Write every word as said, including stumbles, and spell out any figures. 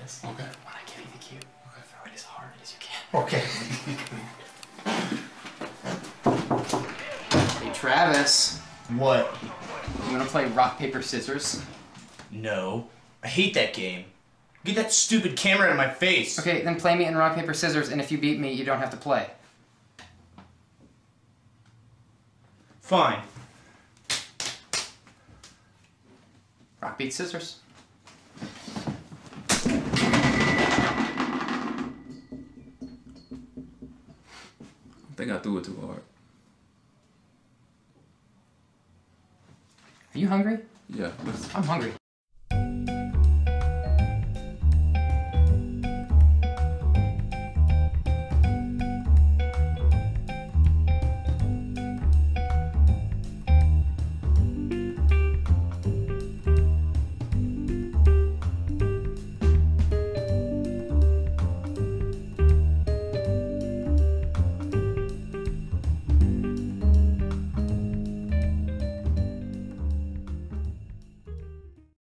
this. Okay. When I give you the cue, Okay. throw it as hard as you can. Okay. Hey, Travis. What? You wanna play rock, paper, scissors? No. I hate that game. Get that stupid camera out of my face. Okay, then play me in rock, paper, scissors, and if you beat me, you don't have to play. Fine. Rock, beat, scissors. I think I threw it too hard. Are you hungry? Yeah. let's- I'm hungry.